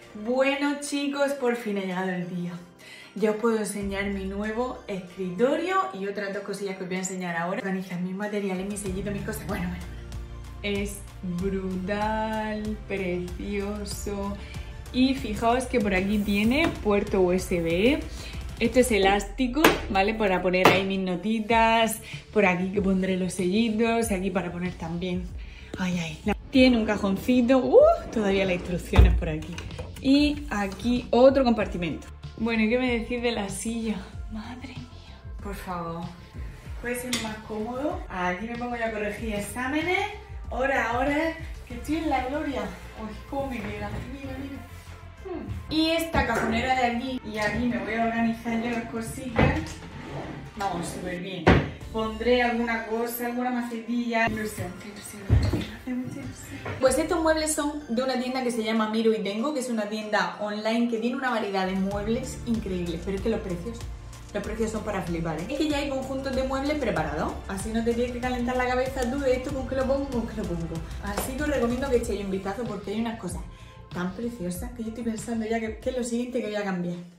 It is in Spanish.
Bueno chicos, por fin ha llegado el día. Ya os puedo enseñar mi nuevo escritorio y otras dos cosillas que os voy a enseñar ahora. Organizar mis materiales, mis sellitos, mis cosas. Bueno. Es brutal, precioso. Y fijaos que por aquí tiene puerto USB. Esto es elástico, ¿vale? Para poner ahí mis notitas. Por aquí que pondré los sellitos. Y aquí para poner también. Ay. Tiene un cajoncito. Todavía las instrucciones por aquí. Y aquí otro compartimento. Bueno, ¿y qué me decís de la silla? Madre mía. Por favor. Puede ser más cómodo. Aquí me pongo yo a corregir exámenes. Hora, que estoy en la gloria. Uy, cómo me queda. Mira. Y esta cajonera de aquí. Y aquí me voy a organizar yo las cosillas. Vamos, súper bien. Pondré alguna cosa, alguna macetilla. Ilusión. Pues estos muebles son de una tienda que se llama Miro y Tengo, que es una tienda online que tiene una variedad de muebles increíbles. Pero es que los precios son para flipar, ¿eh? Es que ya hay conjuntos de muebles preparados, así no te tienes que calentar la cabeza tú de esto, con qué lo pongo. Así que os recomiendo que echéis un vistazo porque hay unas cosas tan preciosas que yo estoy pensando ya que es lo siguiente que voy a cambiar.